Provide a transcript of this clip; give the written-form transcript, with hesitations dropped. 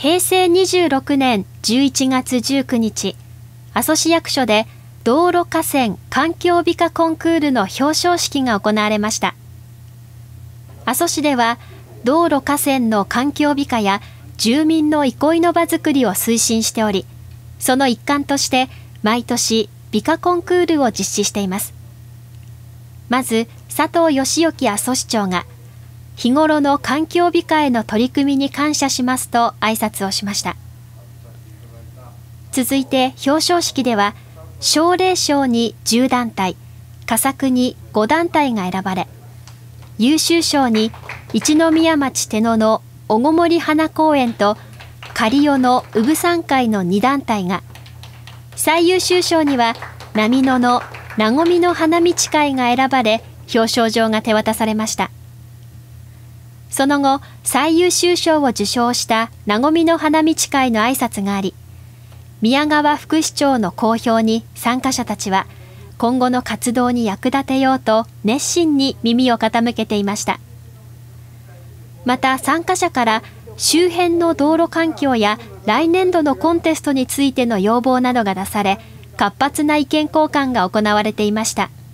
平成26年11月19日、阿蘇市役所で道路河川環境美化コンクールの表彰式が行われました。阿蘇市では道路河川の環境美化や住民の憩いの場づくりを推進しており、その一環として毎年美化コンクールを実施しています。まず佐藤義之阿蘇市長が日頃の環境美化への取り組みに感謝しますと挨拶をしました。続いて表彰式では奨励賞に10団体、佳作に5団体が選ばれ、優秀賞に一宮町手野の小ごもり花公園と刈代の宇部山会の2団体が、最優秀賞には波野のなごみの花道会が選ばれ、表彰状が手渡されました。その後、最優秀賞を受賞したなごみの花道会の挨拶があり、宮川副市長の講評に参加者たちは今後の活動に役立てようと熱心に耳を傾けていました。また参加者から周辺の道路環境や来年度のコンテストについての要望などが出され、活発な意見交換が行われていました。